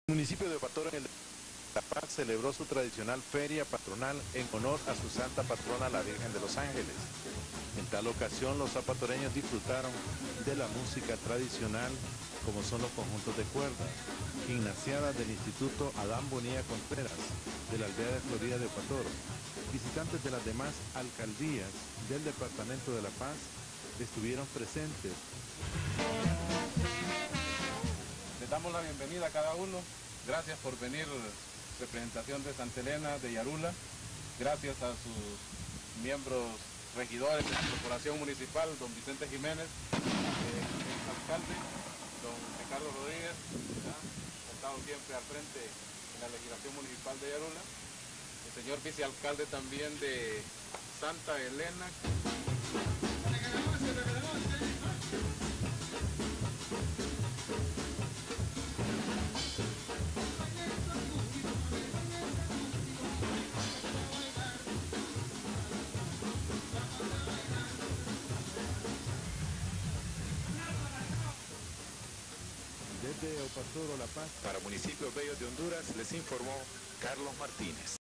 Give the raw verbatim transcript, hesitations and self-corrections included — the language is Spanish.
El municipio de Eupatoro en el La Paz celebró su tradicional feria patronal en honor a su santa patrona, la Virgen de los Ángeles. En tal ocasión, los zapatoreños disfrutaron de la música tradicional, como son los conjuntos de cuerda, gimnasiadas del Instituto Adán Bonilla Contreras, de la aldea de Florida de Eupatoro. Visitantes de las demás alcaldías del departamento de La Paz estuvieron presentes. Les damos la bienvenida a cada uno. Gracias por venir, representación de Santa Elena, de Yarula. Gracias a sus miembros regidores de la corporación municipal, don Vicente Jiménez, eh, el alcalde, don Ricardo Rodríguez, ¿ya? Ha estado siempre al frente en la legislación municipal de Yarula. El señor vicealcalde también de Santa Elena. Desde Eupatoro, La Paz, Para Municipios Bellos de Honduras les informó Carlos Martínez.